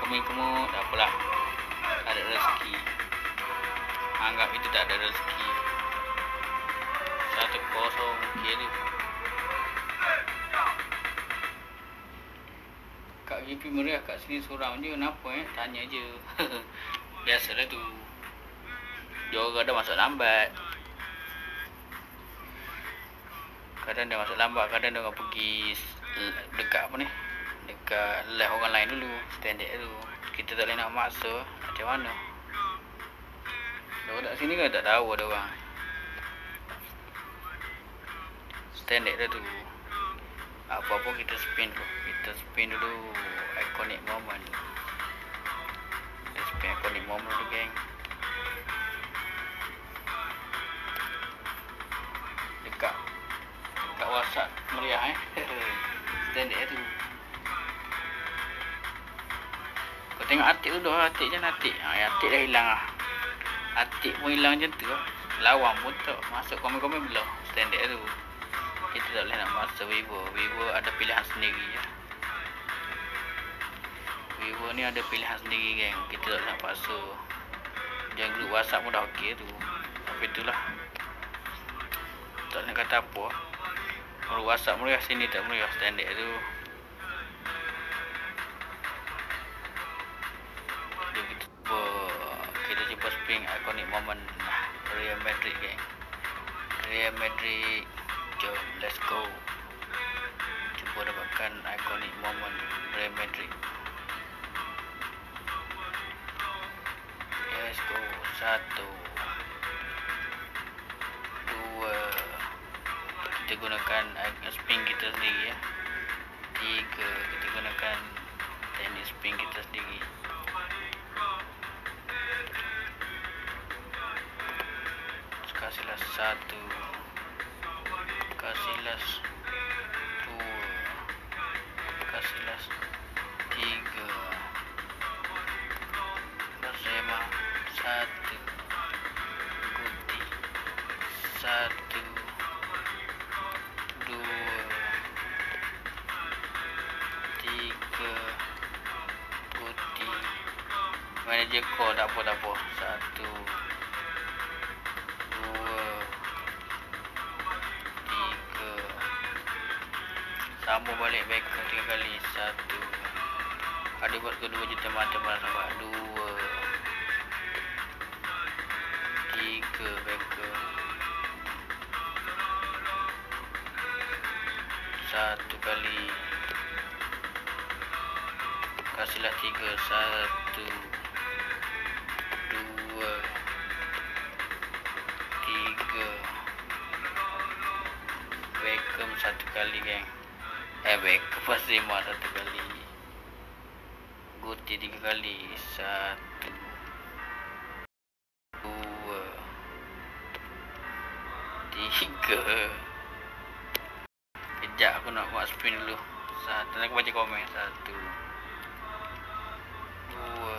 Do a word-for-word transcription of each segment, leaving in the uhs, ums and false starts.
kemui-kemui, tak apalah, ada rezeki. Anggap itu tak ada rezeki. Satu kosong kiri. Kak G P meriah kat sini seorang je, kenapa eh? Tanya je. Biasalah tu. Dia orang dah masuk lambat. Kadang dia masuk lambat, kadang dia orang pergi dekat apa ni? Dekat live orang lain dulu, standard dulu. Kita tak boleh nak maksa, macam mana? Dia kat sini kan tak tahu ada orang. Standard dah tu. Apa-apa kita spin dulu. Kita spin dulu iconic moment. Kita spin iconic moment dulu, geng. Dekat dekat WhatsApp meriah eh. Standard tu. Kau tengok Atik tu dah, Atik je Atik. Ha, Atik dah hilang lah. Atik pun hilang macam tu lah. Lawang pun tak masuk komen-komen belah. Standard tu. Kita tak boleh nak maksa Vivo. Vivo ada pilihan sendiri je. Vivo ni ada pilihan sendiri, geng. Kita tak boleh nak paksa. Jangan grup WhatsApp pun dah okey tu. Tapi itulah. Tak boleh kata apa. Grup WhatsApp meriah, sini tak meriah. Standard tu. Kita cuba, kita cuba spring iconic moment Real Madrid, geng. Real Madrid. Jom, let's go. Cuba dapatkan iconic moment Real Madrid. Let's go. Satu, dua. Kita gunakan spin kita sendiri ya. Tiga, kita gunakan teknik spin kita sendiri. Kasihlah satu, kasihlah dua, kasihlah tiga, bersama satu, guti satu, dua, tiga, guti. Manager call tak apa tak apa. Satu, sambung balik back tiga kali. Satu, ada bos kedua juta mata pada sahabat. Dua, tiga, back satu kali. Kasihlah tiga. Satu, dua, tiga, Beckham satu kali, geng. Eh, Beckham pasti mah satu kali. Guti tiga kali. Satu, dua, tiga. Kejap aku nak buat spin dulu. Satu, aku baca komen. Satu, dua,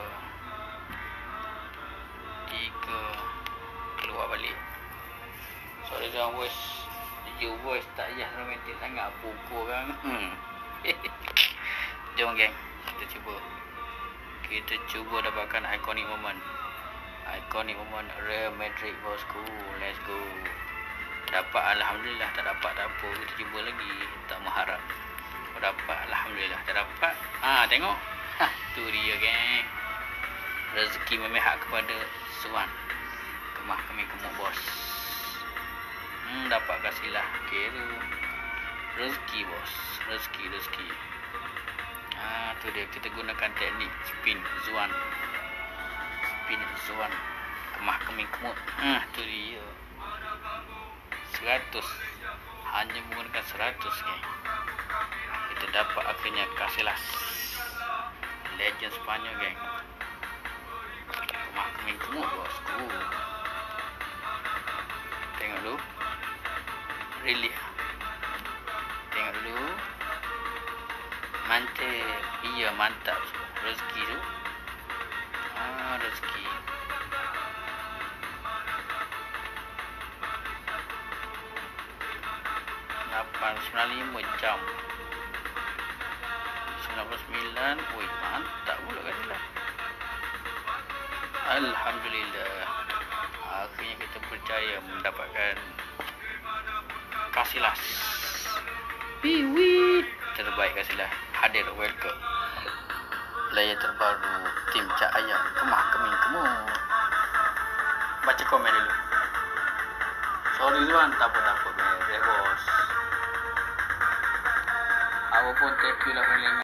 tiga. Keluar balik. Sorry jangan voice. You voice tak payah romantik sangat. Pukul kan. hmm. Jom, geng. Kita cuba. Kita cuba dapatkan iconic moment. Iconic moment Real Madrid, bosku. Let's go. Dapat, alhamdulillah. Tak dapat tak apa. Kita cuba lagi. Tak mengharap. Dapat, alhamdulillah. Tak dapat. Ah, tengok. Ha, tu dia, geng. Rezeki memihak kepada Suan. Kemah kami kemuk, bos. Hmm, dapat kasihlah. Okey tu. Rezeki, bos. Rezeki, rezeki. Ah, tu dia. Kita gunakan teknik spin Zuan. Spin Zuan. Kemah kemih kemut. Ah, tu dia. Seratus. Hanya menggunakan seratus, geng. Kita dapat akhirnya kasihlah legend Sepanyol, geng. Kemah kemih kemut, bosku. Tengok dulu. Really. Tengok dulu. Mantap. Iya, mantap. Rezeki tu. Ah, rezeki. lapan sembilan lima jam. sembilan puluh sembilan. Wih, mantap pula kan lah. Alhamdulillah. Akhirnya kita berjaya mendapatkan Casillas. Wiwi. Terbaik Casillas. Hadir, welcome. Player terbaru tim Cak Ayam. Kemah keming kemu. Baca komen dulu. Sorry tuan, tak apa-apa. Beres bos. Aku pun thank you lah.